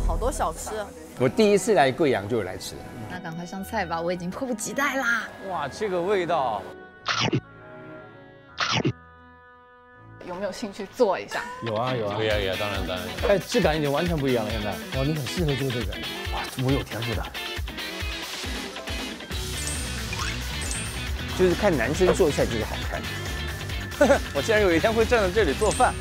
好多小吃。 我第一次来贵阳就有来吃。 那赶快上菜吧，我已经迫不及待啦！ 哇，这个味道。 有没有兴趣做一下？ 有啊有啊， 可以啊可以啊，当然。 哎，质感已经完全不一样了。现在，哇，你很适合做这个，哇，我有天赋的。 就是看男生做菜就是好看。 我竟然有一天会站在这里做饭。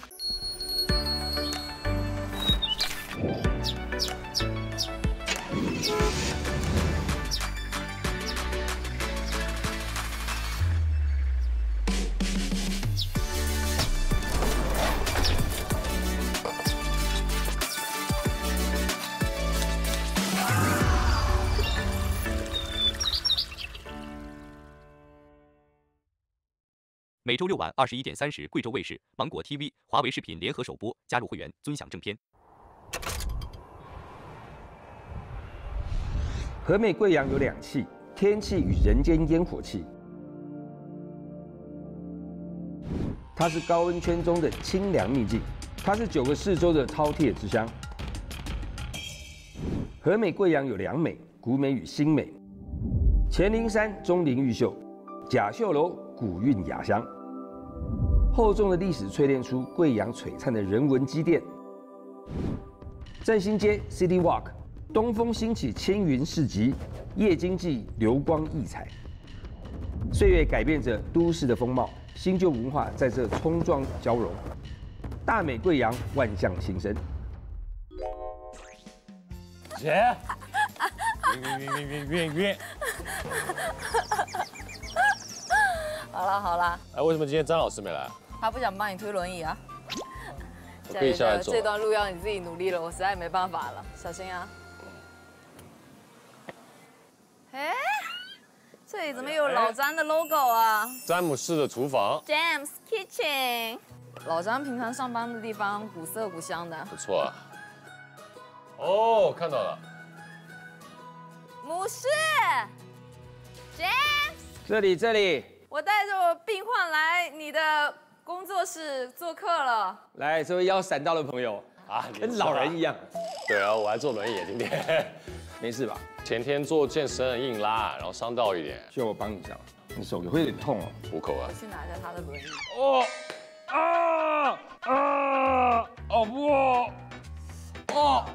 每周六晚21:30，贵州卫视、芒果 TV、华为视频联合首播，加入会员尊享正片。 和美贵阳有2气，天气与人间烟火气。它是高温圈中的清凉秘境，它是9个市州的饕餮之乡。和美贵阳有2美，古美与新美。黔灵山钟灵毓秀，甲秀楼古韵雅香。厚重的历史淬炼出贵阳璀璨的人文积淀。振兴街 City Walk， 东风兴起青云市集，夜经济流光溢彩。岁月改变着都市的风貌，新旧文化在这冲撞交融。大美贵阳，万象新生。 姐，晕。 好啦好啦， 哎，为什么今天张老师没来？ 他不想帮你推轮椅啊。 我可以下来走。 这段路要你自己努力了，我实在没办法了，小心啊。哎，这里怎么有老詹的 logo 啊？ 詹姆士的厨房。 James Kitchen。老詹平常上班的地方古色古香的。 不错啊。哦，看到了。 母狮 ，James。 这里。 我带着我病患来你的工作室做客了。 来，这位腰闪到的朋友啊，跟老人一样。 对啊，我还坐轮椅，今天没事吧？ 前天做健身硬拉，然后伤到一点。 需要我帮你一下吗？你手会有点痛哦。 虎口啊。 我去拿一下他的轮椅。 哦哦不哦哦。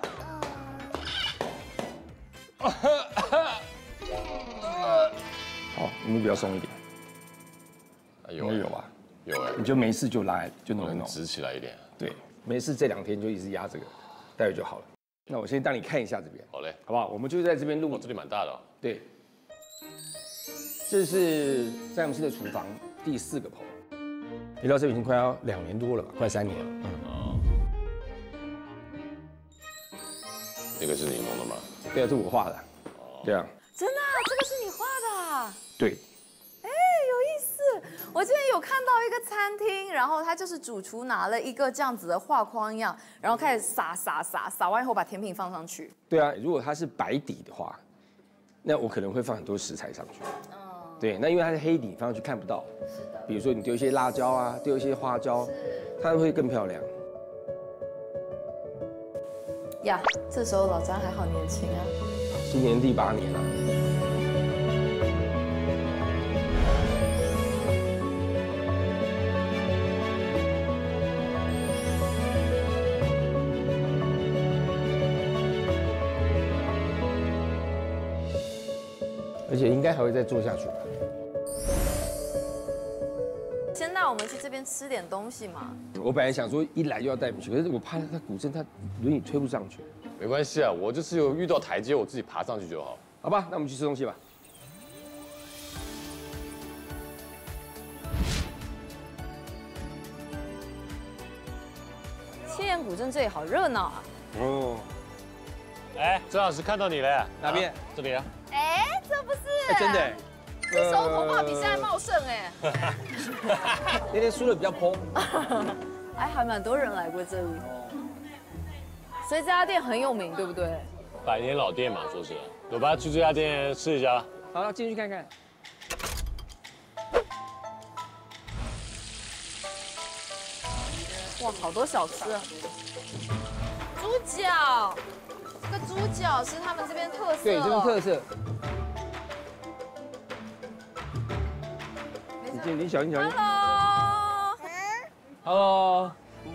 好，你目标松一点。有吧？ 有哎。 你就没事就拉，就弄一弄， 直起来一点。 对，没事这2天就一直压这个，待会就好了。那我先带你看一下这边。 好嘞， 好不好？我们就在这边录。 哦，这里蛮大的哦。 对。这是詹姆斯的厨房第4个棚。你到这里已经快要2年多了吧？快3年了。 哦。这个是你弄的吗？ 对啊，这是我画的。对啊。 真的啊？这个是你画的啊？ 对。 我之前有看到一个餐厅，然后他就是主厨拿了一个这样子的画框一样，然后开始撒完以后把甜品放上去。 对啊，如果它是白底的话，那我可能会放很多食材上去。对，那因为它是黑底，放上去看不到。是的。比如说你丢一些辣椒啊，丢一些花椒，它会更漂亮。 呀，这时候老张还好年轻啊。 今年第8年了。而且应该还会再做下去吧。 先带我们去这边吃点东西嘛。 我本来想说一来就要带你们去，可是我怕他骨正，他轮椅推不上去。 没关系啊，我就是有遇到台阶，我自己爬上去就好。 好吧，那我们去吃东西吧。 七眼古镇这里好热闹啊！ 哦。 哎，张老师看到你了。 哪边？ 这里啊。 哎，这不是？ 哎，真的。 这时候头发比现在茂盛哎。 那天输的比较蓬。 哎，还蛮多人来过这里。所以这家店很有名，对不对 ？100年老店嘛，说是。走吧，去这家店吃一下。 好，进去看看。 哇，好多小吃啊！ 猪脚，这个猪脚是他们这边特色。 对，这边特色。你小心小心。 Hello。 Hello，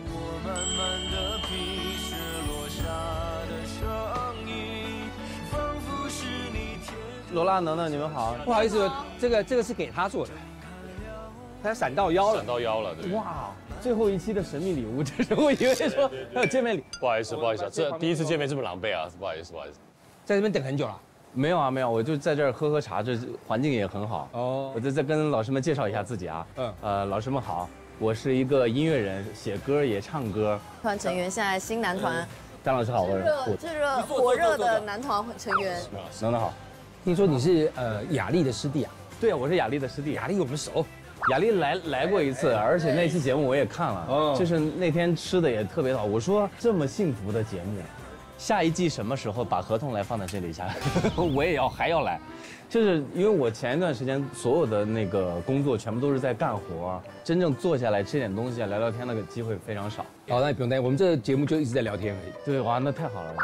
罗拉、能能，你们好。 不好意思，这个是给他做的，他闪到腰了。 闪到腰了，对。 哇，最后一期的神秘礼物，这是我以为说还有见面礼。 不好意思，不好意思，这第一次见面这么狼狈啊，不好意思，不好意思。 在这边等很久了。 没有啊，没有，我就在这儿喝喝茶，这环境也很好。 哦， 我再跟老师们介绍一下自己啊。老师们好，我是一个音乐人，写歌也唱歌。 团成员现在新男团， 张老师好，我是炙热火热的男团成员。 能能好。 听说你是雅丽的师弟啊？ 对啊，我是雅丽的师弟。 雅丽我们熟， 雅丽来过一次，而且那期节目我也看了。 哦， 就是那天吃的也特别好。我说这么幸福的节目，下一季什么时候把合同来放在这里下？我也还要来，就是因为我前一段时间所有的那个工作全部都是在干活，真正坐下来吃点东西聊聊天那个机会非常少。 好，那你不用担心，我们这个节目就一直在聊天而已。 对，哇，那太好了。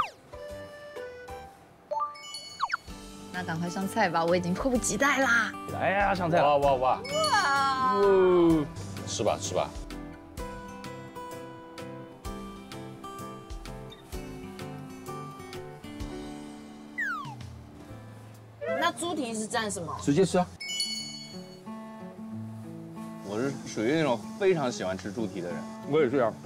那赶快上菜吧，我已经迫不及待啦！ 来呀，上菜了！ 哇哇哇！ 哇！ 吃吧吃吧。 那猪蹄是蘸什么？ 直接吃啊！ 我是属于那种非常喜欢吃猪蹄的人。 我也是啊。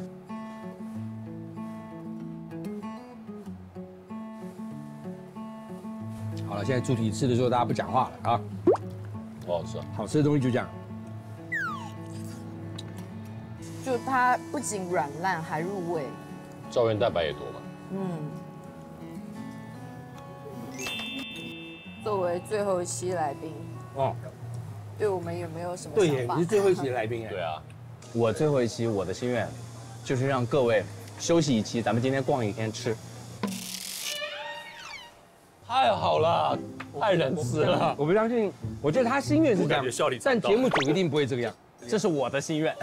好了，现在猪蹄吃的时候，大家不讲话了啊。 好好吃啊！ 好吃的东西就这样。 就它不仅软烂，还入味。 胶原蛋白也多嘛。 作为最后一期来宾， 哦， 对我们有没有什么对耶， 想法你是？最后一期的来宾哎。 对啊。 我最后一期我的心愿，就是让各位休息一期，咱们今天逛一天吃。 太好了，太仁慈了。 我不相信，我觉得他心愿是这样，但节目组一定不会这个样。 这是我的心愿。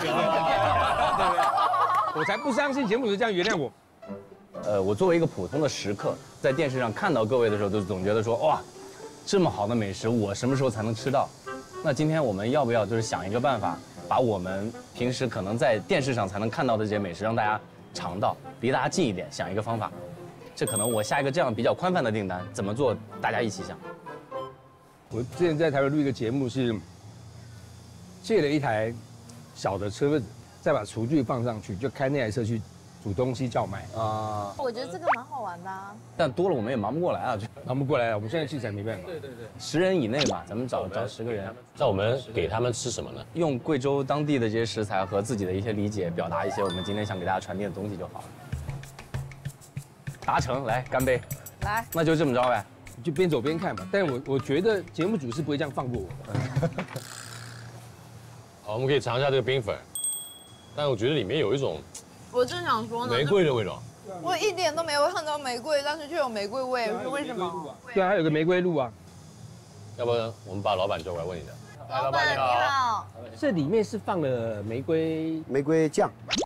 我才不相信节目组这样原谅我。 我作为一个普通的食客，在电视上看到各位的时候，就总觉得说哇，这么好的美食，我什么时候才能吃到？那今天我们要不要就是想一个办法，把我们平时可能在电视上才能看到的这些美食，让大家尝到，离大家近一点，想一个方法。这可能我下一个这样比较宽泛的订单怎么做，大家一起想。 我之前在台湾录一个节目，是借了一台小的车子，再把厨具放上去，就开那台车去煮东西叫卖啊。 我觉得这个蛮好玩的啊。 但多了我们也忙不过来啊，就忙不过来了，我们现在器材没办法。 10人以内吧，咱们找10个人。 那我们给他们吃什么呢？ 用贵州当地的这些食材和自己的一些理解，表达一些我们今天想给大家传递的东西就好了。达成，来干杯！ 来， 那就这么着呗。 就边走边看吧。但我觉得节目组是不会这样放过我的。 好，我们可以尝一下这个冰粉，但我觉得里面有一种我正想说呢， 玫瑰的味道。 我一点都没有看到玫瑰，但是却有玫瑰味，是为什么？ 对啊，还有个玫瑰露啊。 要不然我们把老板叫过来问一下。 老板你好， 这里面是放了玫瑰酱，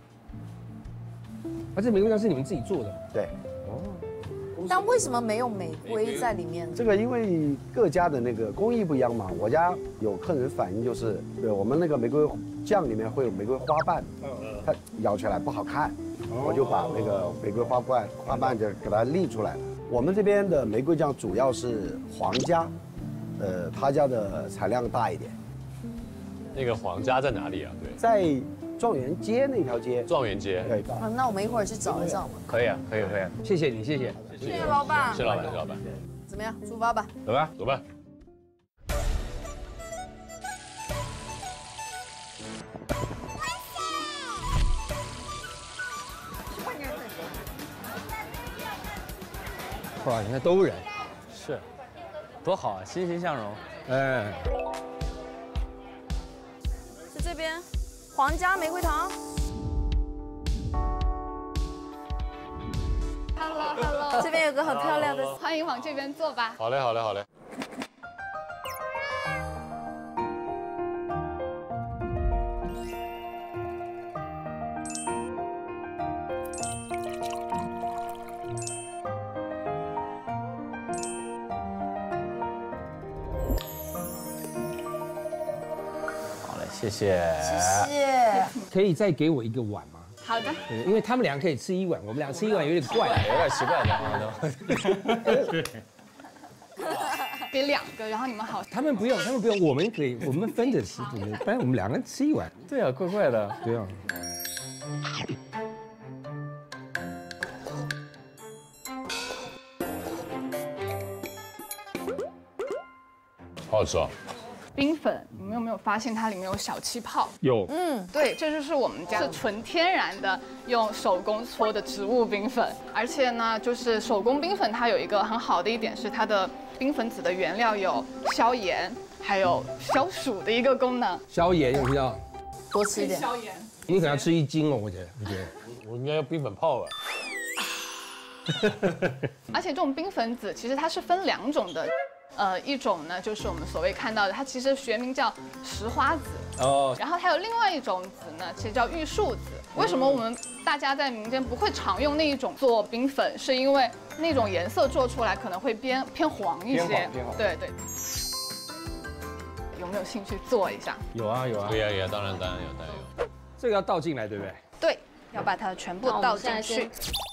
啊，这玫瑰酱是你们自己做的。 对， 但为什么没有玫瑰在里面？ 这个因为各家的那个工艺不一样嘛。我家有客人反映就是，对我们那个玫瑰酱里面会有玫瑰花瓣，它咬起来不好看，我就把那个玫瑰花瓣就给它沥出来了。我们这边的玫瑰酱主要是皇家，他家的产量大一点。 那个皇家在哪里啊？对， 在状元街那条街。 状元街。 对。 啊，那我们一会儿去找一找嘛。 可以啊，可以。 谢谢你，谢谢。 谢谢老板。 谢谢老板，谢谢老板。 怎么样？出发吧。 走吧， 走吧。 哇，你看都人， 是，多好啊，欣欣向荣。 哎， 是这边，皇家玫瑰糖。 Hello， 这边有个很漂亮的， 欢迎往这边坐吧。 好嘞，好嘞，好嘞。 谢谢。 谢谢。 可以再给我一个碗吗？ 好的， 对，因为他们两个可以吃一碗，我们俩吃一碗有点怪。 有点奇怪的给2个，然后你们好。 他们不用，我们可以，我们分着吃，不然我们两个人吃一碗。 对啊，怪怪的。 对啊。 好好吃哦。 冰粉，你们有没有发现它里面有小气泡？ 有。 对，这就是我们家是纯天然的用手工搓的植物冰粉，而且呢，就是手工冰粉它有一个很好的一点是它的冰粉籽的原料有消炎，还有消暑的一个功能。 消炎有没有？ 多吃一点。 消炎。 你可能要吃1斤哦，我觉得。 我应该要冰粉泡了。 而且这种冰粉籽其实它是分2种的。一种呢就是我们所谓看到的，它其实学名叫石花籽哦，然后还有另外一种籽呢，其实叫玉树籽。为什么我们大家在民间不会常用那一种做冰粉？是因为那种颜色做出来可能会偏黄一些。对。有没有兴趣做一下？ 有啊。 对呀，当然有。 这个要倒进来，对不对？ 对，要把它全部倒进去。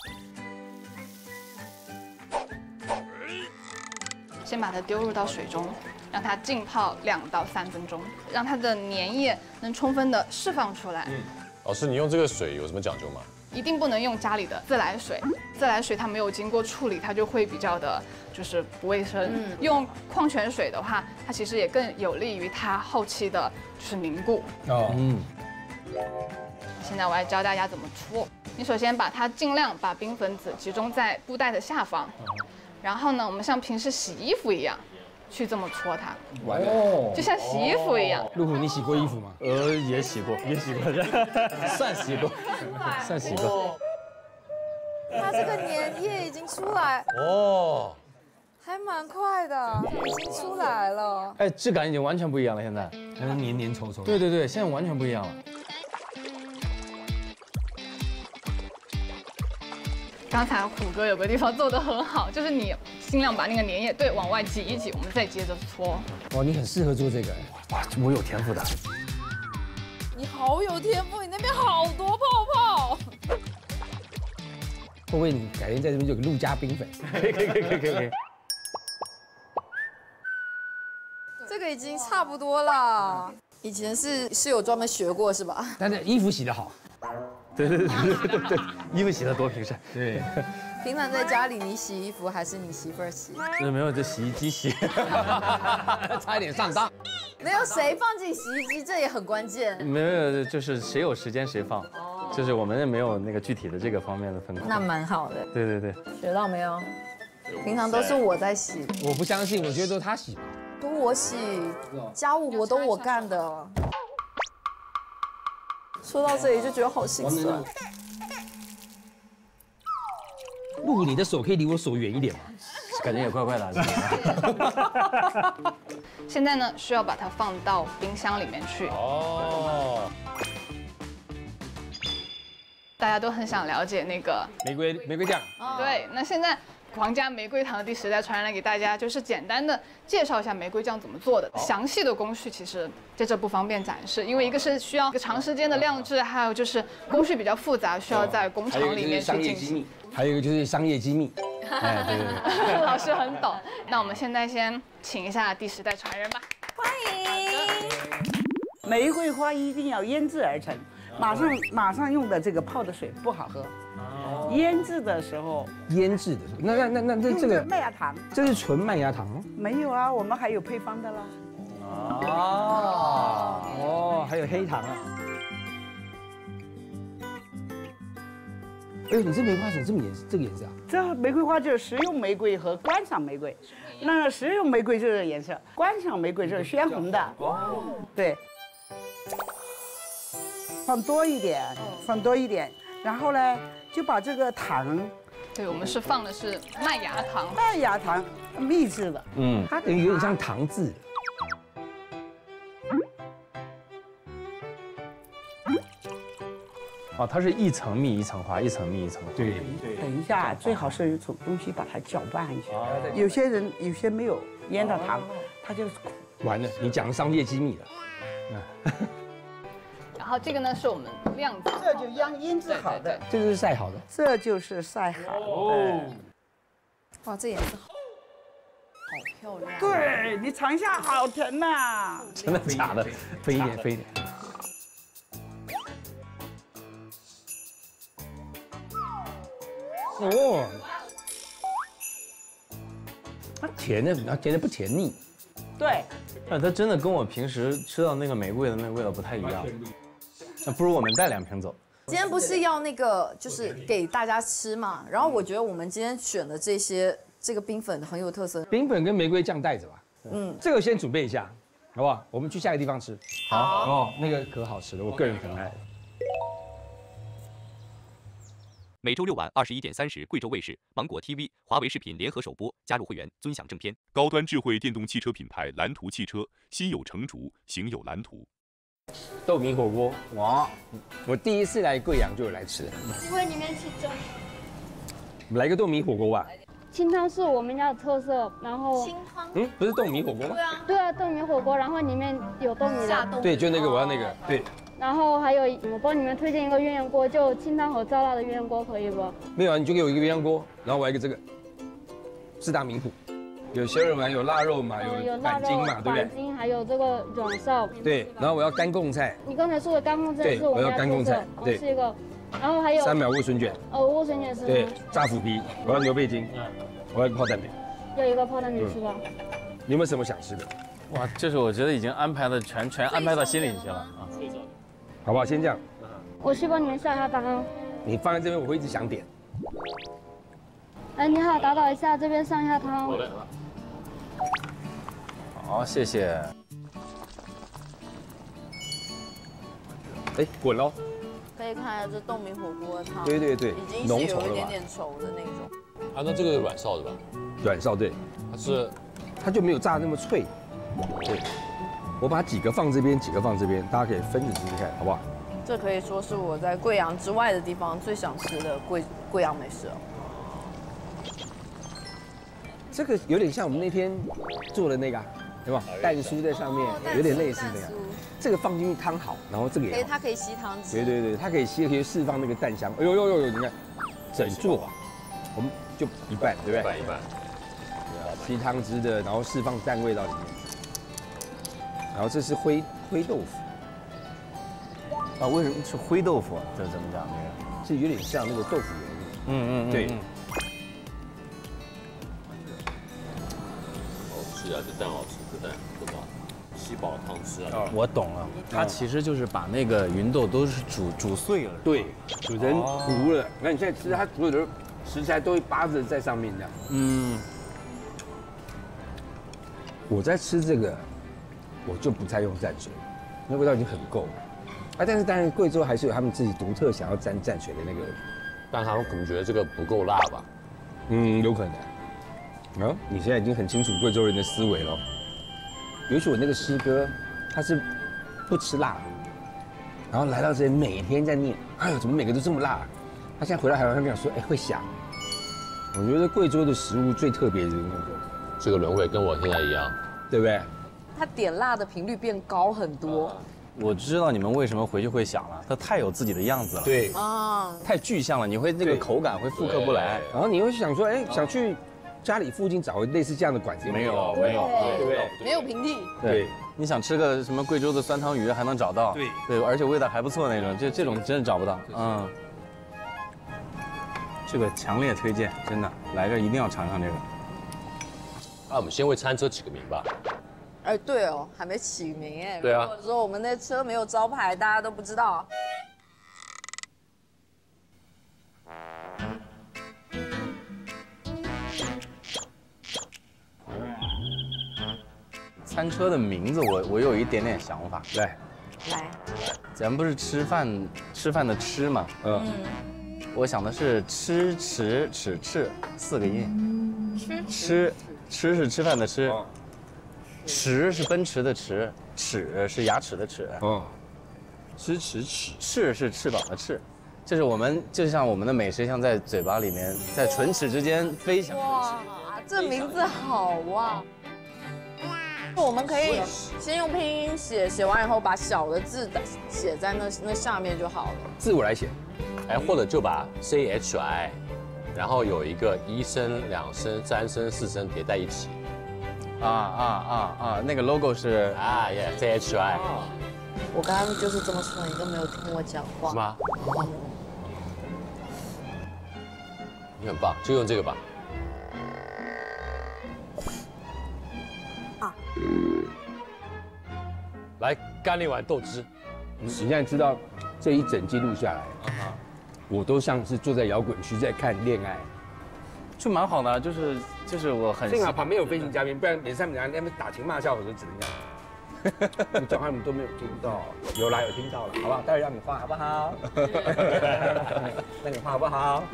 先把它丢入到水中，让它浸泡2到3分钟，让它的粘液能充分的释放出来。 老师，你用这个水有什么讲究吗？ 一定不能用家里的自来水，自来水它没有经过处理，它就会比较的，就是不卫生。用矿泉水的话，它其实也更有利于它后期的就是凝固。现在我来教大家怎么搓。你首先把它尽量把冰粉籽集中在布袋的下方。然后呢，我们像平时洗衣服一样，去这么搓它，就像洗衣服一样。 路虎，你洗过衣服吗？ 也洗过，算洗过。 它这个粘液已经出来哦， 还蛮快的，已经出来了。 哎，质感已经完全不一样了，现在。 它是黏黏稠稠。 对，现在完全不一样了。 刚才虎哥有个地方做得很好，就是你尽量把那个粘液往外挤一挤，我们再接着搓。 哇，你很适合做这个。 哇，我有天赋的。 你好有天赋，你那边好多泡泡。 会不会你改天在这边就有个陆家冰粉？ 可以。 这个已经差不多了。以前是有专门学过是吧？ 但是衣服洗得好。 对，衣服洗得多平顺。 对。 平常在家里你洗衣服还是你媳妇儿洗？ 没有，这洗衣机洗。 差一点上当。 没有谁放进洗衣机，这也很关键。 没有，就是谁有时间谁放。就是我们也没有那个具体的这个方面的分工。 那蛮好的。 对。 学到没有？平常都是我在洗。 我不相信，我觉得都是他洗。 都我洗，家务活都我干的。说到这里就觉得好心酸。 路虎，你的手可以离我手远一点吗？ 感觉也怪怪的。 现在呢，需要把它放到冰箱里面去。哦。大家都很想了解那个玫瑰酱。 对，那现在皇家玫瑰糖的第10代传人来给大家，就是简单的介绍一下玫瑰酱怎么做的。详细的工序其实在这不方便展示，因为一个是需要一个长时间的酿制，还有就是工序比较复杂，需要在工厂里面去进行。 还有一个就是商业机密。 哎，对。 老师很懂。那我们现在先请一下第10代传人吧。 欢迎。 玫瑰花一定要腌制而成，马上用的这个泡的水不好喝。腌制的时候， 那这个麦芽糖， 这是纯麦芽糖吗？ 没有啊，我们还有配方的啦。 还有黑糖啊。哎呦，你这玫瑰花怎么这个颜色啊？ 这玫瑰花就是食用玫瑰和观赏玫瑰，那食用玫瑰就是这个颜色，观赏玫瑰就是鲜红的。对。放多一点，然后呢，就把这个糖， 对，我们是放的是麦芽糖秘制的， 它等于有点像糖渍。 哦，它是一层蜜一层花，一层蜜一层花。 对。 等一下，最好是有种东西把它搅拌一下。有些没有腌到糖，它就是苦。 完了，你讲商业机密了。 后这个呢是我们晾子， 这就腌制好的， 这就是晒好的。 这就是晒好的。 哇，这颜色好漂亮。 对你尝一下，好甜呐！ 真的假的？ 飞一点，飞一点。哦，它甜的，然后甜的不甜腻。 对， 它真的跟我平时吃到那个玫瑰的那个味道不太一样。那不如我们带2瓶走。 今天不是要那个，就是给大家吃嘛。然后我觉得我们今天选的这个冰粉很有特色。 冰粉跟玫瑰酱带着吧。这个先准备一下，好不好？我们去下个地方吃。好哦，那个可好吃了，我个人很爱。 每周6晚21:30，贵州卫视、芒果 TV、华为视频联合首播，加入会员尊享正片。 高端智慧电动汽车品牌蓝图汽车，心有成竹，行有蓝图。 豆米火锅，哇！我第一次来贵阳就有来吃。 机会里面吃粥。 我们来个豆米火锅吧。 清汤是我们家的特色，然后清汤， 不是豆米火锅吗？ 对啊，豆米火锅，然后里面有豆米的。 对，就那个我要那个，对。 然后还有，我帮你们推荐一个鸳鸯锅，就清汤和糟辣的鸳鸯锅，可以不？ 没有啊，你就给我一个鸳鸯锅，然后我要一个这个4大名谱，有小耳丸，有腊肉嘛，有板筋嘛，对不对？ 板筋还有这个软臊。 对，然后我要干贡菜。 你刚才说的干贡菜是我要干贡菜， 对，是一个。然后还有3 秒莴笋卷。 莴笋卷是。 对，炸腐皮，我要牛背筋，我要一个泡蛋饼。 要一个泡蛋饼是吧？ 你有没有什么想吃的？ 哇，这是我觉得已经安排的全安排到心里去了啊。 好不好？先这样。 我去帮你们下下汤。 你放在这边，我会一直想点。 哎，你好，打扰一下，这边上一下汤。 好的。 好，谢谢。 哎，滚喽！ 可以看这豆米火锅汤， 对对对， 已经是有一点点稠的那种。 啊，那这个软臊的吧？ 软臊对，它就没有炸那么脆。对，我把几个放这边，几个放这边，大家可以分着吃吃看，好不好？ 这可以说是我在贵阳之外的地方最想吃的贵阳美食了。 这个有点像我们那天做的那个，对吧？蛋酥在上面，有点类似那个。这个放进去汤好，然后这个也它可以吸汤汁。 对对对，它可以吸，可以释放那个蛋香。哎呦呦呦呦，你看，整座我们就一半，对不对？ 一半。 吸汤汁的，然后释放蛋味道里面。然后这是灰豆腐。 啊，为什么是灰豆腐？这怎么讲？这个是有点像那个豆腐圆。对。 好吃啊，这蛋好吃，这蛋不饱，吸饱了汤吃啊。 我懂了，它其实就是把那个芸豆都是煮碎了， 对，煮成糊了。那你现在吃它所有的食材都会扒着在上面这样。我在吃这个，我就不再用蘸水，那味道已经很够了。啊，但是当然贵州还是有他们自己独特想要蘸水的那个， 但他们可能觉得这个不够辣吧？ 有可能。啊，你现在已经很清楚贵州人的思维了。尤其我那个师哥，他是不吃辣的，然后来到这里每天在念，哎呦，怎么每个都这么辣？他现在回到台湾，他跟我说，哎，会想。我觉得贵州的食物最特别的就是那个， 这个轮回跟我现在一样， 对不对？ 它点辣的频率变高很多。 我知道你们为什么回去会想了，它太有自己的样子了， 对啊， 太具象了，你会这个口感会复刻不来， 然后你会想说，哎，想去家里附近找个类似这样的馆子， 没有， 对不对？没有平地。 对，你想吃个什么贵州的酸汤鱼还能找到，对，而且味道还不错那种，这种真的找不到，这个强烈推荐，真的来这一定要尝尝这个。 那我们先为餐车起个名吧。 哎，对哦，还没起名哎。 对啊。 或者说我们那车没有招牌，大家都不知道。 餐车的名字我有一点点想法， 来， 咱不是吃饭的吃嘛，我想的是吃齿齿赤4个音，吃是吃饭的吃，驰是奔驰的驰，齿是牙齿的齿， 吃齿齿， 翅是翅膀的翅，就是我们就像我们的美食像在嘴巴里面，在唇齿之间飞翔。 哇，这名字好哇！ 不，我们可以先用拼音写，写完以后把小的字写在那下面就好了。 字我来写。 哎，或者就把 CHI， 然后有一个1声、2声、3声、4声叠在一起。 那个 logo 是 CHI。 我刚刚就是这么说，你都没有听我讲话。 是吗？你很棒，就用这个吧。来干了一碗豆汁。 你现在知道这一整季录下来，我都像是坐在摇滚区在看恋爱， 就蛮好的，就是我很幸好旁边有飞行嘉宾，不然连上面那边打情骂俏，我就只能这样。你讲话你们都没有听到，有啦，有听到了，好不好？待会让你画好不好？让你画好不好？好。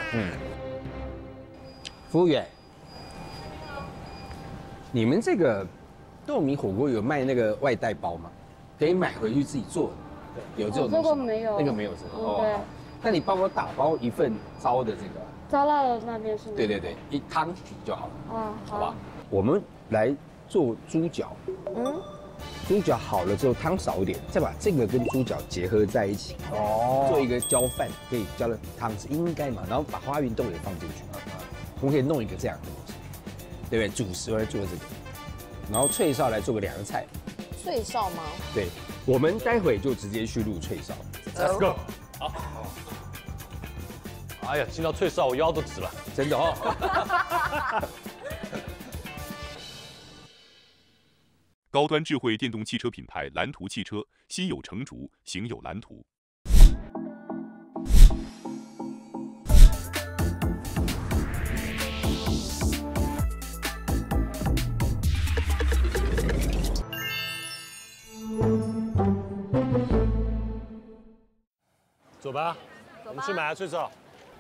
服务员，你们这个豆米火锅有卖那个外带包吗？可以买回去自己做，有这种东西吗？ 这个没有， 那个没有是吧？ 对。 那你帮我打包一份糟的这个。 糟辣的那边是吗？ 对，一汤底就好了。好吧。我们来做猪脚。猪脚好了之后，汤少一点，再把这个跟猪脚结合在一起，做一个浇饭，可以浇的汤汁应该嘛，然后把花园豆也放进去，我们可以弄一个这样的东西，对不对？主食来做这个，然后脆烧来做个凉菜。 脆烧吗？ 对，我们待会就直接去录脆烧。Let's go。好。 哎呀，听到脆烧我腰都直了， 真的哦。 高端智慧电动汽车品牌蓝图汽车，心有成竹，行有蓝图。 走吧，我们去买脆烧。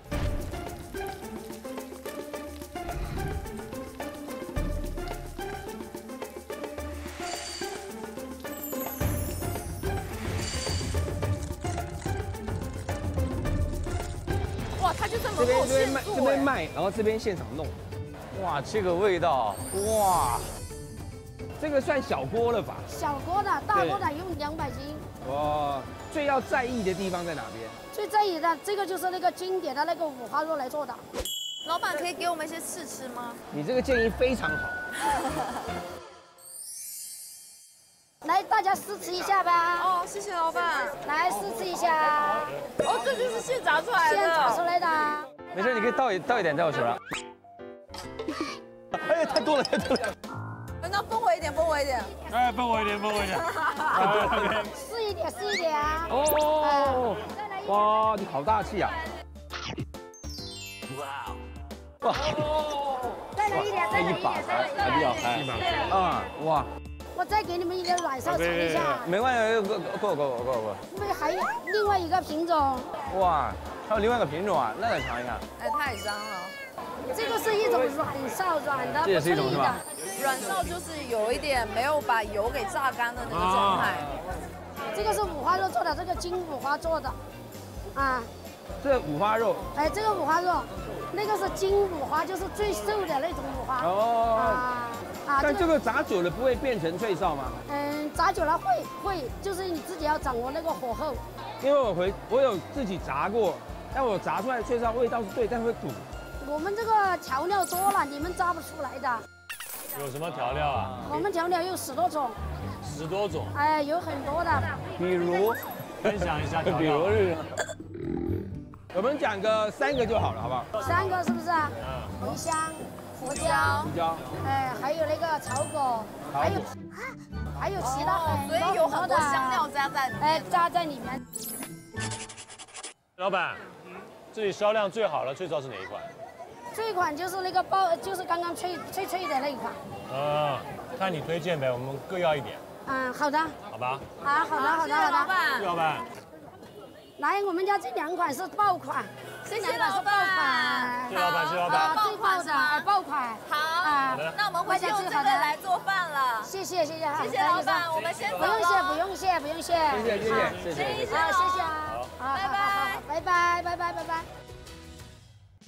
这边卖，然后这边现场弄。 哇，这个味道，哇， 这个算小锅了吧？ 小锅的，大锅的用200斤。 哇，最要在意的地方在哪边？ 最在意的这个就是那个经典的那个五花肉来做的。 老板可以给我们一些试吃吗？ 你这个建议非常好。 来，大家试吃一下吧。 哦，谢谢老板。 来试吃一下。 哦，这就是现炸出来的。 现炸出来的。 没事，你可以倒一点在我手上。哎呀，太多了。 那分我一点。 哎，分我一点。 试一点啊。 哦。哇，你好大气啊！哇。 再来一点。 一把还比较嗨。啊，哇。 我再给你们一个软烧尝一下。 没关系，够。 因为还有另外一个品种。 哇，还有另外一个品种啊，那得尝一下。 哎，太香了。 这个是一种软烧，软的， 这也是一种是吧？ 软烧就是有一点没有把油给榨干的那个状态。 这个是五花肉做的，这个金五花做的，啊。 这五花肉。 哎，这个五花肉，那个是金五花，就是最瘦的那种五花。哦。 但这个炸久了不会变成脆烧吗？ 炸久了会，就是你自己要掌握那个火候。 因为我有自己炸过，但我炸出来的脆烧味道是对，但会苦。 我们这个调料多了，你们炸不出来的。 有什么调料啊？ 我们调料有10多种。 10多种？ 哎，有很多的。 比如， 分享一下调料。 比如是，我们讲个3个就好了，好不好 ？3个是不是啊？茴香、胡椒，哎，还有那个草果，还有其他很多， 所以有很多香料加在里面。 哎，加在里面。 老板，这里销量最好的脆烧是哪一款？ 这一款就是那个就是刚刚脆的那一款。 看你推荐呗，我们各要一点。 好的。 好吧。 好的。 老板。 老板。 来，我们家这2款是爆款， 谢谢老板。 谢谢老板。 最爆的爆款。 好。那我们回去用这个来做饭了。 谢谢。 谢谢老板，我们先走了。 不用谢。 谢谢。 好，谢谢啊。拜拜。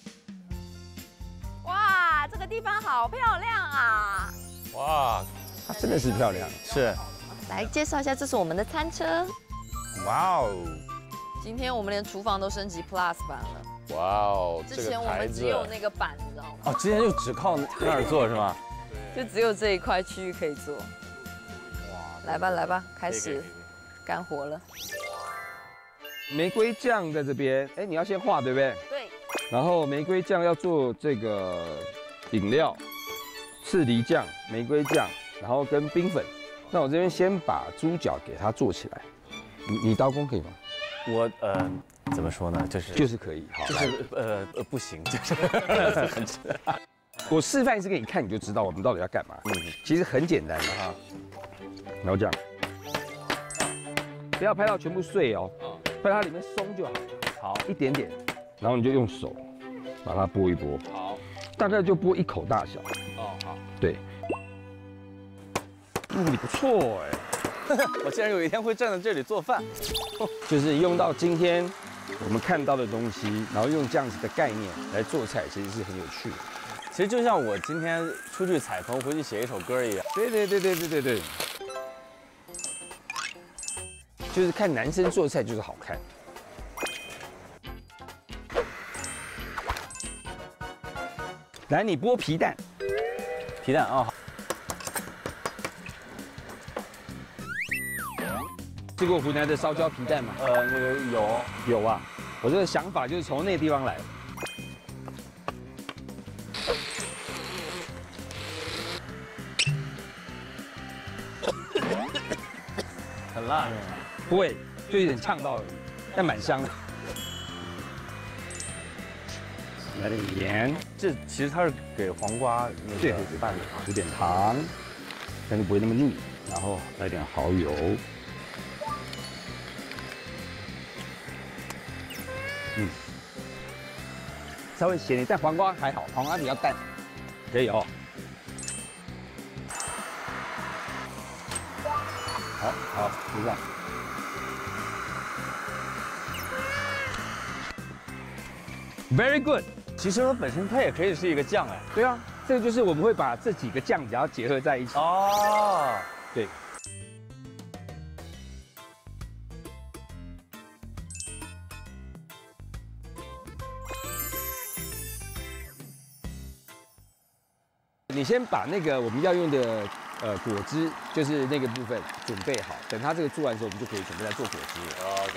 哇，这个地方好漂亮啊！ 哇， 它真的是漂亮。 是。 来介绍一下，这是我们的餐车。 哇哦！ 今天我们连厨房都升级 Plus 版了。 哇哦！ 之前我们只有那个板，你知道吗？ 哦，之前就只靠那儿做是吗？ 就只有这一块区域可以做。哇！来吧来吧，开始干活了。 玫瑰酱在这边，哎，你要先画对不对？ 对。 然后玫瑰酱要做这个饮料，赤梨酱、玫瑰酱，然后跟冰粉。那我这边先把猪脚给它做起来。你刀工可以吗？ 我怎么说呢？就是可以，好， 不行，就是我示范一次给你看，你就知道我们到底要干嘛。其实很简单的哈，然后这样，不要拍到全部碎哦，拍它里面松就好。好，一点点，然后你就用手把它拨一拨。好，大概就拨一口大小。哦，好，对。你不错哎。 我竟然有一天会站在这里做饭， 就是用到今天我们看到的东西，然后用这样子的概念来做菜，其实是很有趣的。 其实就像我今天出去采风，回去写一首歌一样。 对，就是看男生做菜就是好看。来，你剥皮蛋， 皮蛋啊。 吃过湖南的烧焦皮蛋吗？ 那个有啊。我这个想法就是从那个地方来。 很辣， 不会，就有点呛到而已，但蛮香的。来点盐， 这其实它是给黄瓜那个拌的， 有点糖，但是不会那么腻。然后来点蚝油。稍微咸一点，但黄瓜还好，黄瓜比较淡，可以哦。好，就这样。Very good。 其实它本身它也可以是一个酱哎。 对啊，这个就是我们会把这几个酱只要结合在一起。哦。对。你先把那个我们要用的果汁，就是那个部分准备好，等它这个做完之后，我们就可以准备来做果汁了。 OK。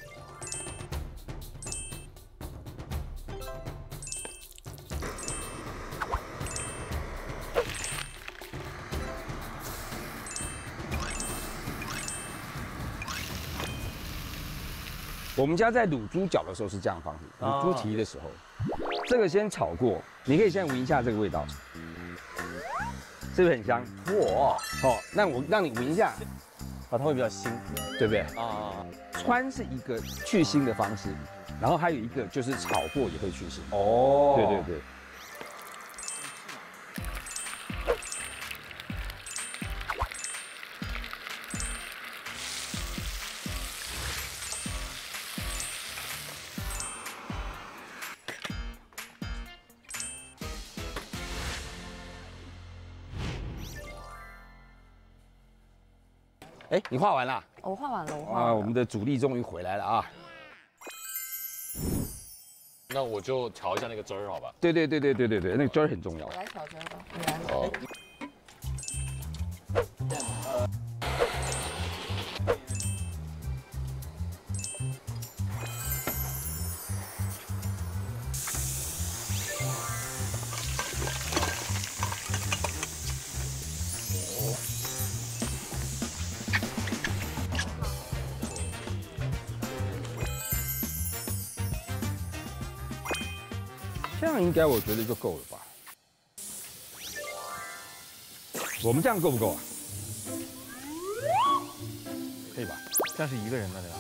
我们家在卤猪脚的时候是这样方式，卤猪蹄的时候，这个先炒过，你可以先闻一下这个味道。是不是很香？哇！哦，那我让你闻一下， 它会比较腥， 对不对？川是一个去腥的方式，然后还有一个就是炒过也会去腥。哦，对。哎，你画完了？ 我画完了， 我们的主力终于回来了啊！ 那我就调一下那个汁儿，好吧？ 对，那个汁儿很重要。 我来调汁儿吧，你来。哦。 这样应该我觉得就够了吧？我们这样够不够啊？ 可以吧？这样是一个人的对吧？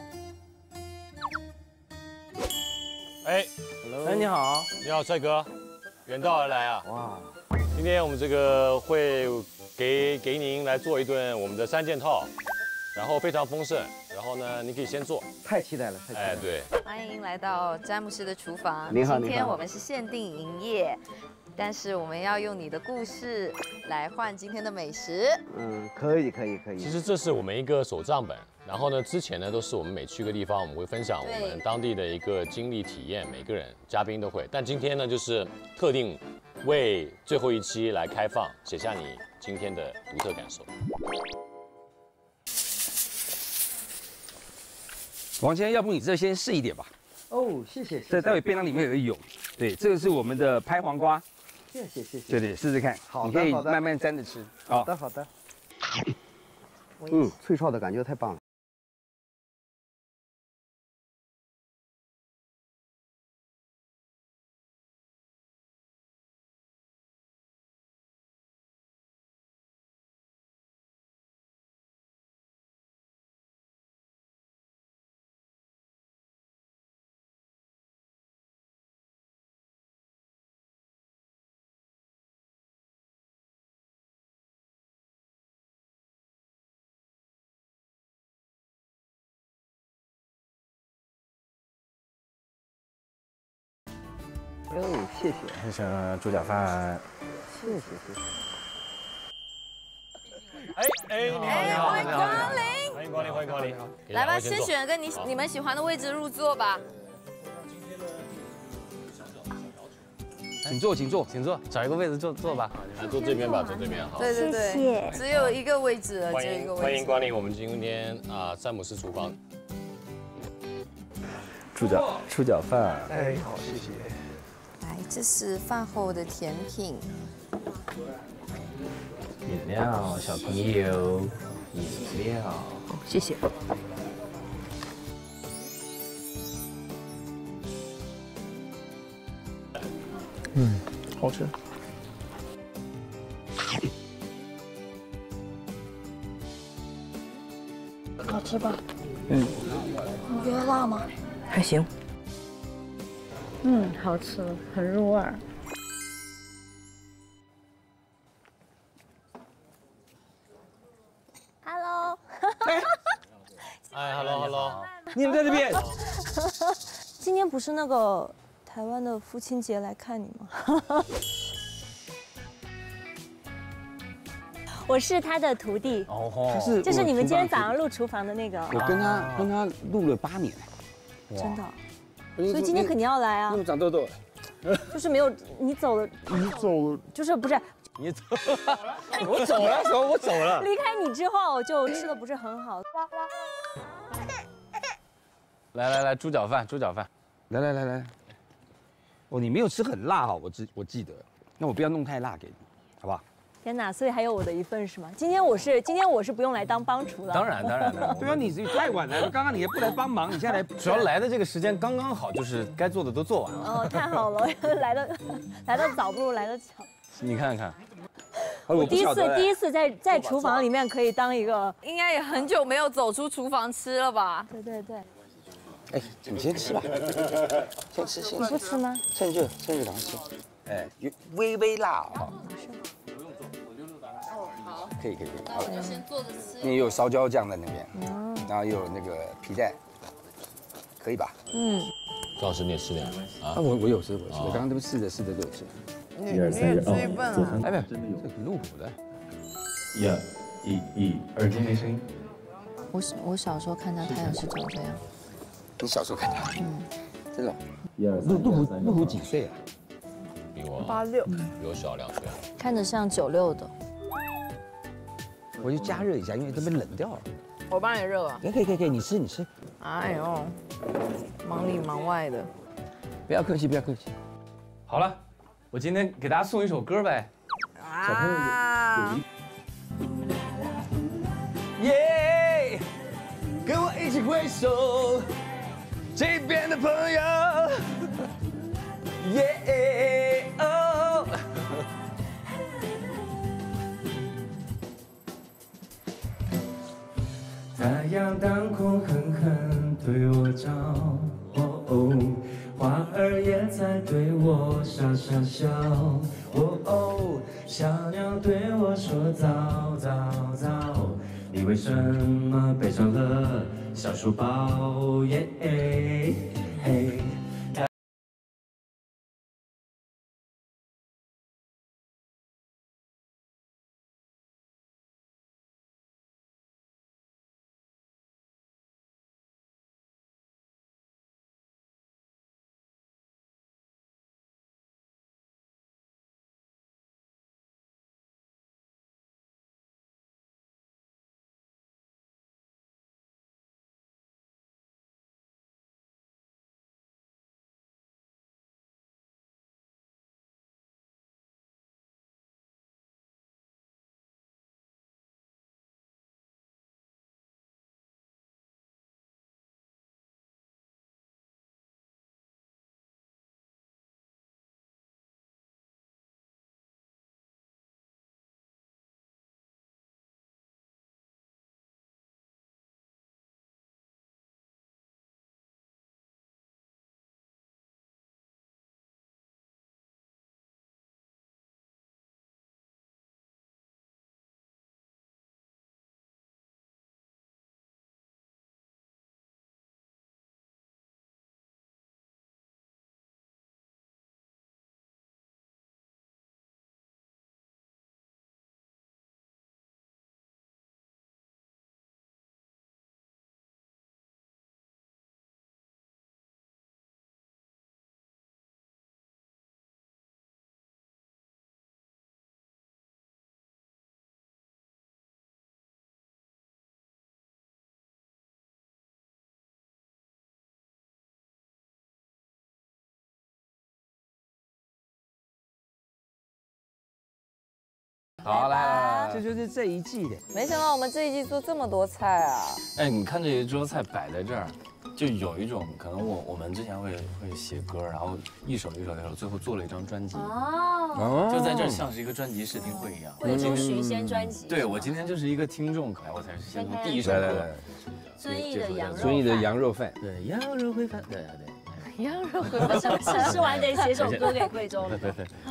哎， 你好， 你好，帅哥，远道而来啊！哇，今天我们这个会给您来做一顿我们的3件套，然后非常丰盛，然后呢，你可以先做。 太期待了，太期待了。 哎，对。 欢迎来到詹姆斯的厨房。 您好， 今天我们是限定营业，但是我们要用你的故事来换今天的美食。 可以。 其实这是我们一个手账本，然后呢，之前呢都是我们每去一个地方，我们会分享我们当地的一个经历体验，每个人嘉宾都会。但今天呢，就是特定为最后一期来开放，写下你今天的独特感受。 王先生，要不你这先试一点吧？ 哦，谢谢。 这待会便当里面有，对，这个是我们的拍黄瓜。 谢谢。 对，试试看。 好的， 你可以慢慢沾着吃。 好的。脆脆的感觉太棒了。哦，谢谢。 还剩猪脚饭。 谢谢。 欢迎光临。 欢迎光临。 来吧，先选个你们喜欢的位置入座吧。 请坐， 找一个位置坐吧。 坐这边吧，坐这边好。 对， 谢谢。 只有一个位置了， 欢迎光临我们今天詹姆斯厨房。 猪脚饭。 哎，好，谢谢。 来，这是饭后的甜品。 饮料，小朋友，饮料。 谢谢。 好吃。 好吃吧？你觉得辣吗？ 还行。 好吃，很入味儿。Hello。 哎 ，Hello。 你们在这边？ 今天不是那个台湾的父亲节来看你吗？我是他的徒弟。 哦， 就是你们今天早上录厨房的那个。 我跟他录了8年。 真的。所以今天肯定要来啊！ 那么长痘痘， 就是没有你走了，就是不是你走，我走了，我走了。 离开你之后就吃的不是很好。 来，猪脚饭， 来。哦，你没有吃很辣哈，我记得，那我不要弄太辣给你，好不好？ 天哪，所以还有我的一份是吗？今天我是不用来当帮厨的。 当然。 对啊，你太晚来了，刚刚你也不来帮忙，你现在来， 主要来的这个时间刚刚好，就是该做的都做完了。 哦，太好了，来的早不如来的巧。 你看看， 我第一次在厨房里面可以当一个， 应该也很久没有走出厨房吃了吧？ 对。 哎，你先吃吧，先吃。 你不吃吗？ 趁热然后吃。哎，微辣啊。 好。 可以。 那我就先坐着吃。 你有烧焦酱在那边，然后又有那个皮蛋，可以吧？ 赵老师你也吃点啊？ 我有吃，我刚刚都试着都有吃。 1、2、3，吃一份啊？ 哎，不，真的有，这很入谱的。 耳机没声音。 我小时候看他也是长这样。 你小时候看他？真的。陆虎几岁啊？ 比我 86， 比我小2岁。 看着像96的。 我就加热一下，因为这边冷掉了。 我帮你热啊。 可以，你吃。 哎呦，忙里忙外的。 不要客气。 好了，我今天给大家送一首歌呗。 小朋友耶，跟我一起挥手，这边的朋友。耶哦。太阳当空狠狠对我照，花儿也在对我傻傻笑，小鸟对我说早， 你为什么背上了小书包？耶，嘿。 好来，这就是这一季的。 没想到我们这一季做这么多菜啊！ 哎，你看这一桌菜摆在这儿，就有一种可能我们之前会写歌，然后一首一首，最后做了一张专辑。哦，就在这儿像是一个专辑试听会一样， 会有这种巡仙专辑。 对，我今天就是一个听众，我才是先从第一首歌。 遵义的羊肉， 遵义的羊肉饭， 对，羊肉烩饭，对。 羊肉烩饭，吃完得写首歌给贵州。 对。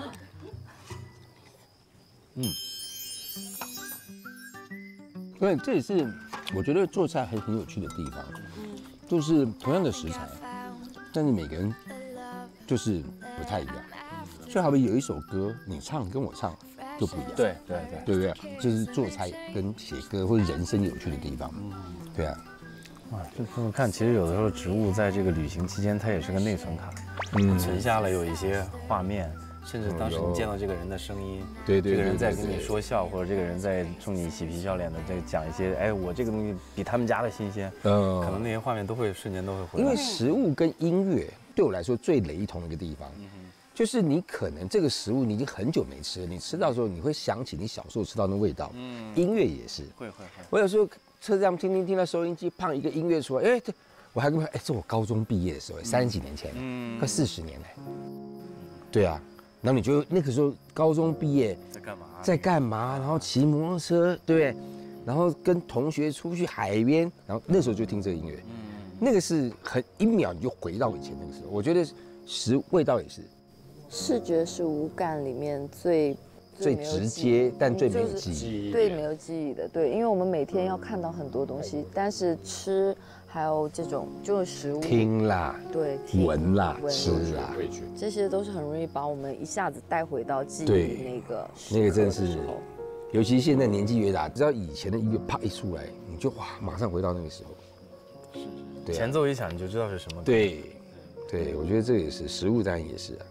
所以这也是我觉得做菜很有趣的地方，就是同样的食材，但是每个人就是不太一样。就好比有一首歌，你唱跟我唱就不一样。 对不对？这是做菜跟写歌或者人生有趣的地方。对啊。 哇，就这么看，其实有的时候植物在这个旅行期间，它也是个内存卡，存下了有一些画面。甚至当时你见到这个人的声音， 对， 这个人在跟你说笑，或者这个人在冲你嬉皮笑脸的在讲一些，哎，我这个东西比他们家的新鲜，可能那些画面都会瞬间都会回来。 因为食物跟音乐对我来说最雷同的一个地方，就是你可能这个食物你已经很久没吃了，你吃到的时候你会想起你小时候吃到那味道。音乐也是， 会。 我有时候车上听到收音机，放一个音乐出来，哎，我还跟他说，哎，这我高中毕业的时候，30几年前了，快40年了。对啊。然后你就那个时候高中毕业在干嘛？然后骑摩托车，对不对？然后跟同学出去海边，然后那时候就听这个音乐，那个是很1秒你就回到以前那个时候。我觉得味道也是， 视觉是五感里面最直接但最没有记忆， 对，没有记忆的，对，因为我们每天要看到很多东西，但是吃。还有这种就是食物， 听啦， 对， 闻啦，吃啦， 这些都是很容易把我们一下子带回到记忆那个真是，尤其现在年纪越大，只要以前的音乐啪一出来，你就哇马上回到那个时候， 对，前奏一响你就知道是什么。 对，我觉得这也是食物，当然也是啊。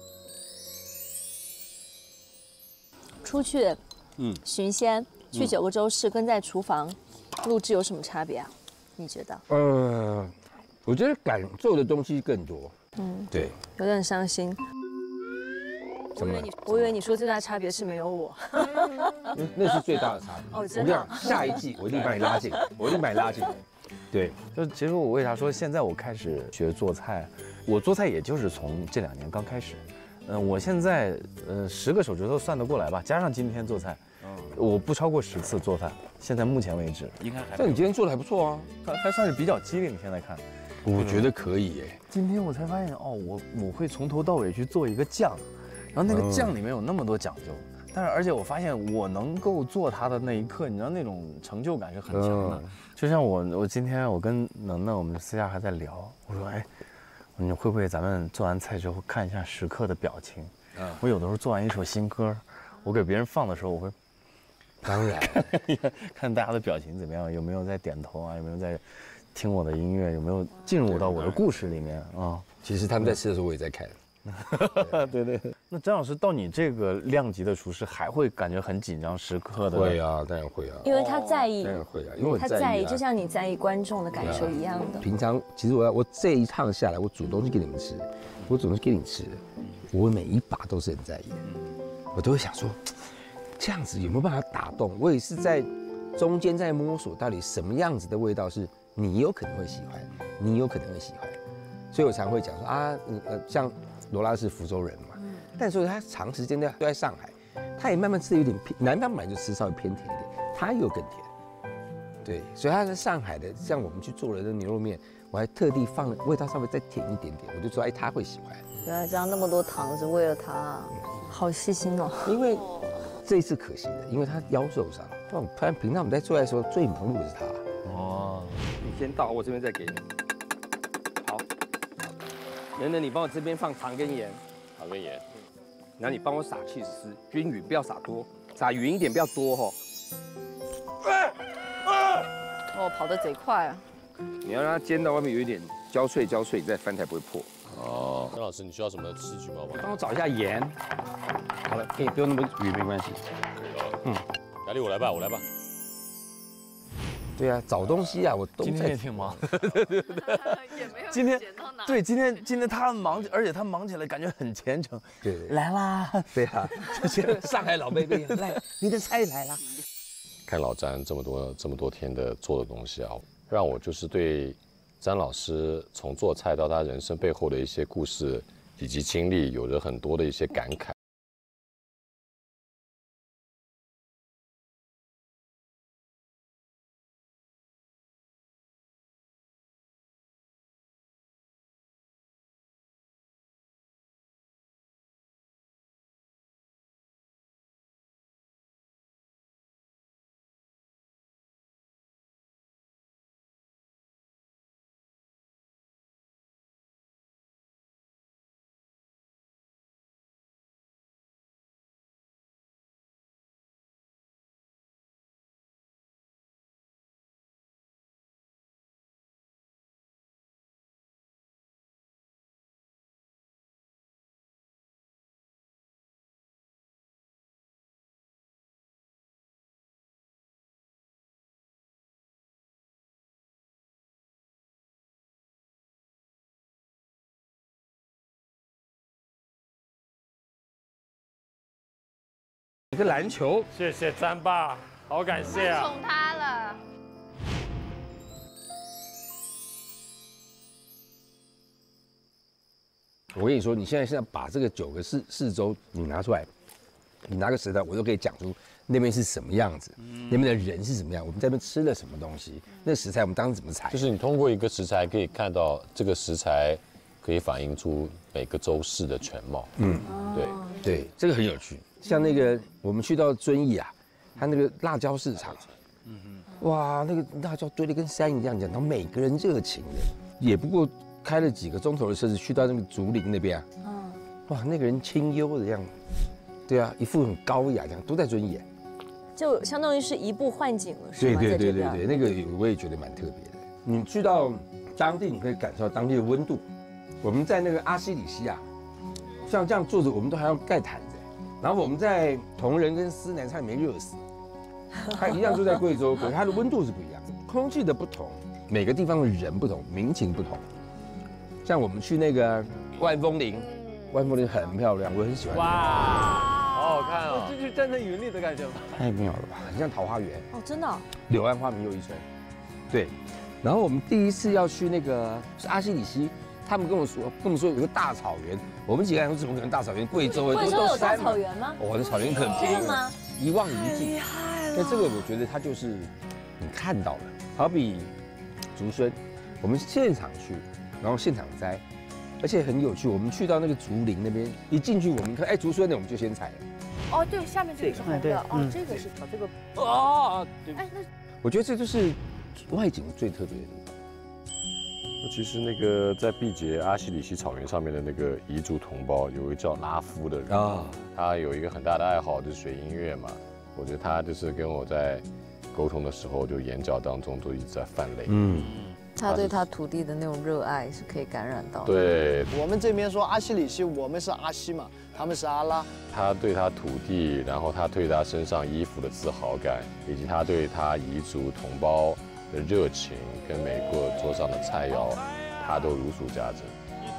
出去，寻仙，去9个州市，跟在厨房录制有什么差别啊？你觉得？ 我觉得感受的东西更多。对， 有点伤心。 怎么？ 我以为你说最大差别是没有我。 那是最大的差别。我跟你讲，下一季我一定把你拉进，对， 就其实我为啥说现在我开始学做菜，我做菜也就是从这2年刚开始。我现在10个手指头算得过来吧，加上今天做菜。我不超过10次做饭，现在目前为止应该还。 但你今天做的还不错啊， 还算是比较机灵。现在看， 我觉得可以耶。 今天我才发现哦，我会从头到尾去做一个酱，然后那个酱里面有那么多讲究， 但是而且我发现我能够做它的那一刻，你知道那种成就感是很强的。就像我今天我跟能能我们私下还在聊，我说哎，你会不会咱们做完菜之后看一下食客的表情？我有的时候做完一首新歌，我给别人放的时候，我会当然看大家的表情怎么样，有没有在点头啊，有没有在听我的音乐，有没有进入到我的故事里面啊？ 其实他们在吃的时候我也在看。 对对。那张老师到你这个量级的厨师，还会感觉很紧张时刻的？ 会啊，当然会啊。 因为他在意， 当然会啊，因为我他在意，就像你在意观众的感受一样的。 平常其实我这一趟下来，我煮东西给你们吃，我煮东西给你吃，我每一把都是很在意的，我都会想说，这样子有没有办法打动？我也是在中间在摸索，到底什么样子的味道是你有可能会喜欢，你有可能会喜欢，所以我常会讲说啊，像罗拉是福州人嘛，但是他长时间都在上海，他也慢慢吃的有点偏，南方本来就吃稍微偏甜一点，他又更甜，对，所以他在上海的，像我们去做了的牛肉面，我还特地放了味道稍微再甜一点点，我就说哎他会喜欢。 原来加那么多糖是为了他，好细心哦。 因为这一次可惜了，因为他腰受伤，不然平常我们在做爱的时候最忙碌的是他。哦，你先倒，我这边再给你。好，能能，你帮我这边放糖跟盐， 糖跟盐。 然后你帮我撒起司，均匀，不要撒多，撒匀一点，不要多哈。 哦，跑得贼快啊！ 你要让它煎到外面有一点焦脆，你再翻才不会破。 哦，张老师，你需要什么吃举报吗？ 帮我找一下盐。好了，可以不用那么匀，没关系。 压力我来吧。 对啊，找东西啊，我都今天也挺忙。 也没有今天对今天他忙，而且他忙起来感觉很虔诚。 对， 来啦。 对啊，就是上海老贝贝来，你的菜来了。 看老詹这么多天的做的东西啊，让我就是对詹老师从做菜到他人生背后的一些故事以及经历，有着很多的一些感慨。 一个篮球， 谢谢詹爸，好感谢啊！ 宠他了。 我跟你说，你现在把这个9个四周你拿出来，你拿个石头，我都可以讲出那边是什么样子，那边的人是什么样，我们在那边吃了什么东西，那食材我们当时怎么采。 就是你通过一个食材可以看到这个食材可以反映出每个州市的全貌。 对，这个很有趣。像那个我们去到遵义啊，它那个辣椒市场，哇，那个辣椒堆得跟山一样，讲到每个人热情的，也不过开了几个钟头的车子去到那个竹林那边啊，哇，那个人清幽的样子，对啊，一副很高雅这样，都在遵义， 就相当于是移步换景了，是吗？ 对，那个我也觉得蛮特别的。你去到当地，你可以感受到当地的温度。我们在那个阿西里西啊，像这样坐着，我们都还要盖毯子。然后我们在同仁跟思南差点没热死，它一样就在贵州，可是它的温度是不一样，空气的不同，每个地方的人不同，民情不同。像我们去那个万峰林，万峰林很漂亮，我很喜欢。 哇，好好看哦！ 这就站在云里的感觉吧， 太妙了吧，很像桃花源哦，真的。 柳暗花明又一村，对。然后我们第一次要去那个是阿西里西。他们跟我说有个大草原，我们几个人说怎么可能大草原？贵州有大草原吗？ 我的草原很真的吗？ 一望无际。那这个我觉得它就是你看到了，好比竹荪，我们现场去，然后现场摘，而且很有趣。我们去到那个竹林那边，一进去我们看，哎，竹荪呢我们就先采了， 哦，对，下面这个是红的，哦，这个是这个对。哎，那我觉得这就是外景最特别的地方。 其实那个在毕节阿西里西草原上面的那个彝族同胞，有一个叫拉夫的人啊，他有一个很大的爱好就是学音乐嘛。我觉得他就是跟我在沟通的时候，就眼角当中都一直在泛泪。 他对他土地的那种热爱是可以感染到的。 对， 我们这边说阿西里西，我们是阿西嘛，他们是阿拉。 他对他土地，然后他对他身上衣服的自豪感，以及他对他彝族同胞的热情，跟每个桌上的菜肴，他都如数家珍。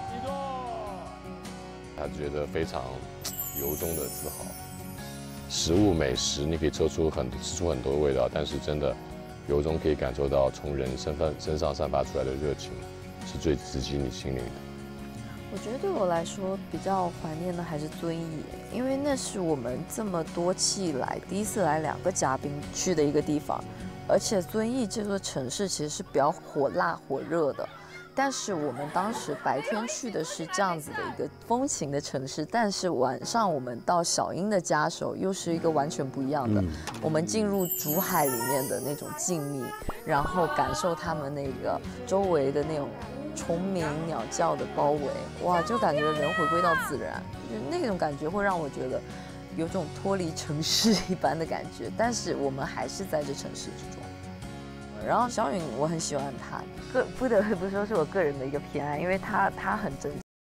他觉得非常由衷的自豪。食物美食，你可以吃出很多味道，但是真的。由衷可以感受到从人身上散发出来的热情，是最直击你心灵的。 我觉得对我来说比较怀念的还是遵义，因为那是我们这么多期以来第一次来2个嘉宾去的一个地方，而且遵义这座城市其实是比较火辣火热的。但是我们当时白天去的是这样子的一个风情的城市，但是晚上我们到小英的家时候，又是一个完全不一样的。我们进入竹海里面的那种静谧，然后感受他们那个周围的那种虫鸣鸟叫的包围，哇，就感觉人回归到自然，那种感觉会让我觉得有种脱离城市一般的感觉。但是我们还是在这城市之中。然后小允我很喜欢他，不得不说是我个人的一个偏爱，因为他很真。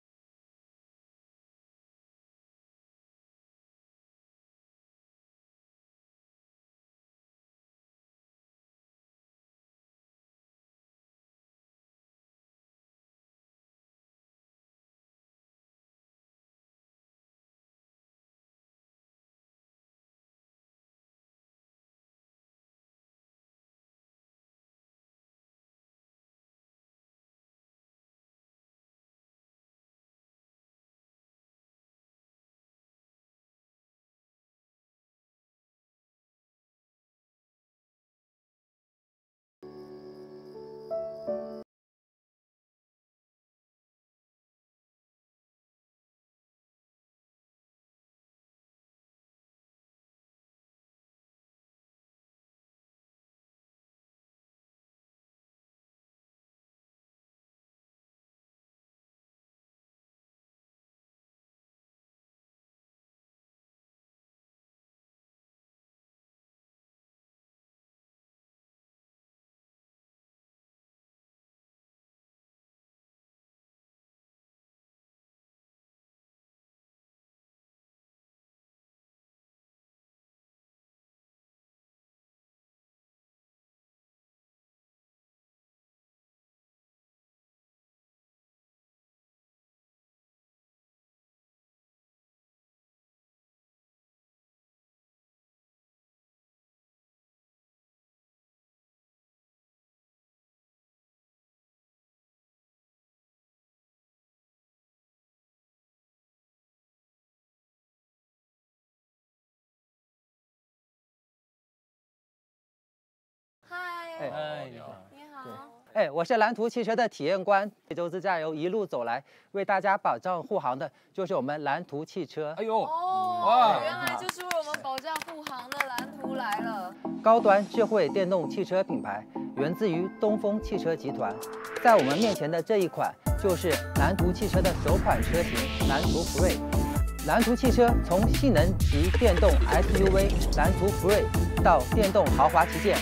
哎，你好。哎，我是蓝图汽车的体验官，非洲自驾游一路走来，为大家保障护航的就是我们蓝图汽车。 哎呦，哦，原来就是为我们保障护航的蓝图来了。 高端智慧电动汽车品牌源自于东风汽车集团，在我们面前的这一款就是蓝图汽车的首款车型蓝图福瑞。蓝图汽车从性能级电动 SUV 蓝图福瑞到电动豪华旗舰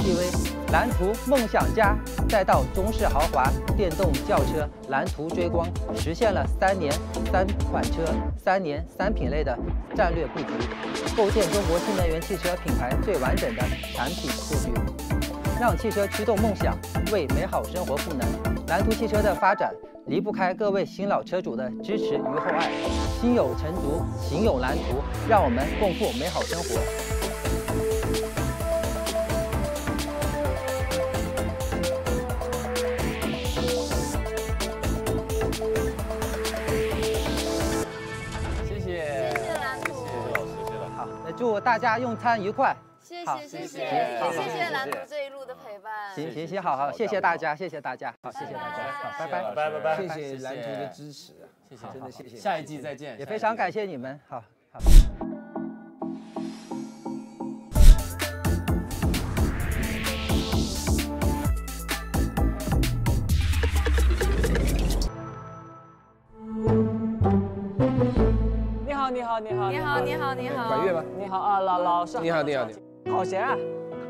MPV 蓝图梦想家，再到中式豪华电动轿车蓝图追光，实现了3年3款车、3年3品类的战略布局，构建中国新能源汽车品牌最完整的产品布局，让汽车驱动梦想，为美好生活赋能。蓝图汽车的发展离不开各位新老车主的支持与厚爱，心有成竹，行有蓝图，让我们共赴美好生活。 谢谢蓝图，谢谢好，那祝大家用餐愉快。 谢谢蓝图这一路的陪伴。 行，好，谢谢大家，谢谢大家，好，谢谢大家，好，拜拜， 谢谢蓝图的支持， 谢谢， 真的谢谢， 下一季再见， 也非常感谢你们，好。 你好，你好， 你好，你好，你好。 管乐吗？ 你好啊，老师。 你好，你好，你好。 好闲啊。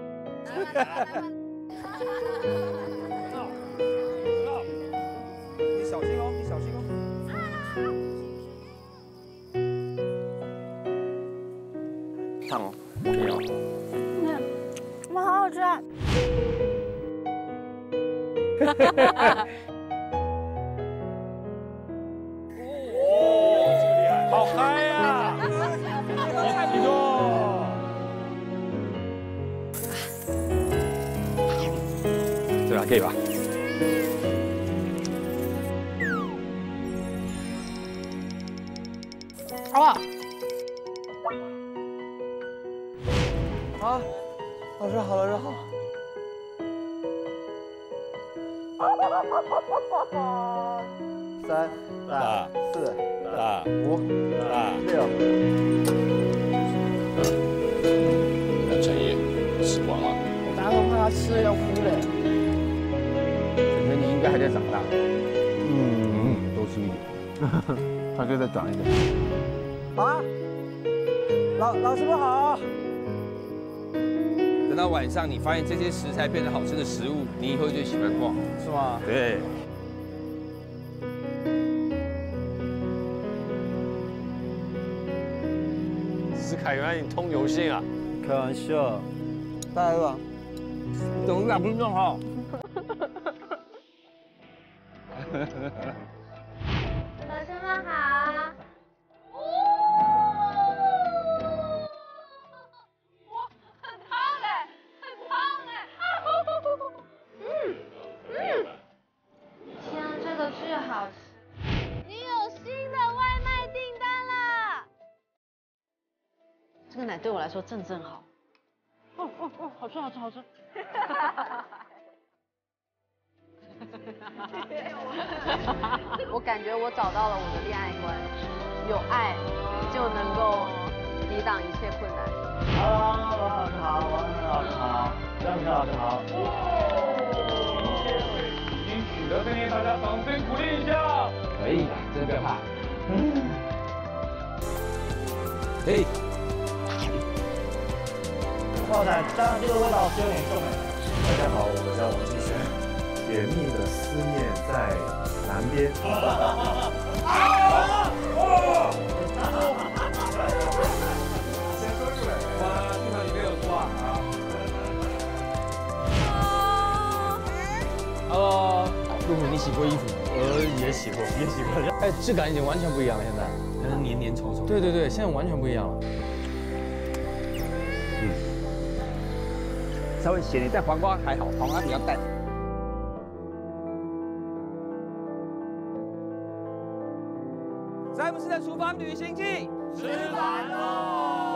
你小心哦，你小心哦。烫哦，没有。 哇，好好吃啊！ 好嗨呀！激动。 对吧？可以吧？ 啊！啊！老师好，老师好。 3、 大、 4、 大、 5、 大、 6。 那陈毅吃光了。 大家都怕他吃了要哭嘞。 晨晨，你应该还在长大。 多吃一点，还可以再长一点。 啊！老师们好。 等到晚上，你发现这些食材变成好吃的食物，你以后就喜欢逛， 是吗？ 对。 是凯源，你通邮信啊？ 开玩笑，大家吧。 董事长不是弄好。 老师们好。天啊，这个巨好吃！你有新的外卖订单啦！ 这个奶对我来说正好。好吃，好吃，好吃。我感觉我找到了我的恋爱观，有爱就能够抵挡一切困难。 好，王老师好，王老师好，张老师好。 已经取得胜利，大家掌声鼓励一下。 可以的，真的不要怕。可以。 哇塞，但这个味道是有点重哎。 大家好，我叫王继轩，甜蜜的思念在南边。 先说出来。哇，幸好你没有说啊。Hello， 陆虎，你洗过衣服？ 也洗过。哎，质感已经完全不一样了，现在。 可能黏黏稠稠。 对对对，现在完全不一样了。 稍微咸一点，但黄瓜还好，黄瓜比较淡。詹姆斯的厨房旅行记，吃饭喽！